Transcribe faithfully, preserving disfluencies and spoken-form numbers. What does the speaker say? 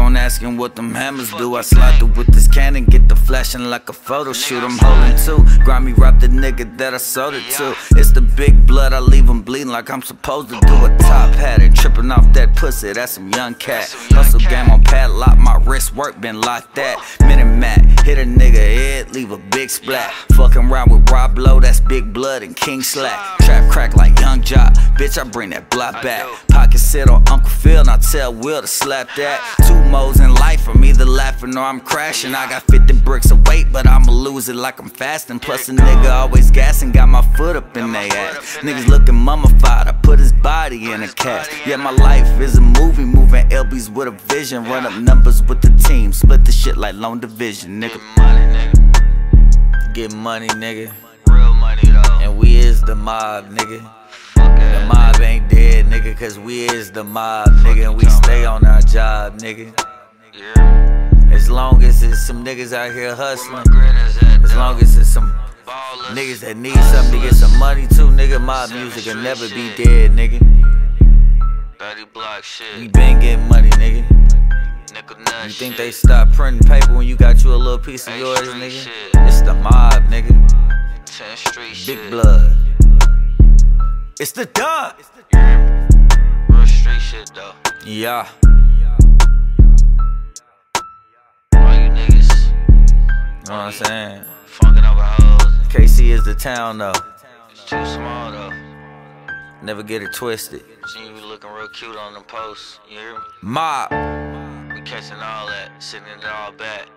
on asking what them hammers do. I slide through with this cannon, get the flashing like a photo shoot. I'm holding two, grimy rob the nigga that I sold it to. It's the big blood, I leave him bleeding like I'm supposed to do. A top hat and tripping off that pussy, that's some young cat. Hustle game on padlock, my wrist work been locked that. Minute Mac, hit a nigga head, leave a big splat. Fucking around with Rob Lowe, that's big blood and King Slack. Trap crack like Young Jock, bitch I bring that block back. Pocket sit on Uncle Phil and I tell Will to slap that. Two modes in life, I'm either laughing or I'm crashing. I got fifty bricks of weight, but I'ma lose it like I'm fasting. Plus a nigga always gassing, got my foot up in they ass. Niggas looking mummified, I put his body in a cast. Yeah, my life is a movie, moving L Bs with a vision. Run up numbers with the team, split the shit like Lone Division, nigga. Get money, nigga. Real money though. And we is the mob, nigga. The mob ain't dead, nigga, cause we is the mob, nigga. And we stay on our job, nigga. As long as there's some niggas out here hustling, as long as there's some niggas that need something to get some money too, nigga, mob music will never be dead, nigga. We been getting money, nigga. You think they stop printing paper when you got you a little piece of yours, nigga? It's the mob, nigga. Big blood. It's the dub. Real street shit though. Yeah. All you niggas, You know what I'm saying? funkin' over hoes. K C is the town though. It's too small though. Never get it twisted. See you looking real cute on them posts. You hear me? Mob. We catching all that, sitting it all back.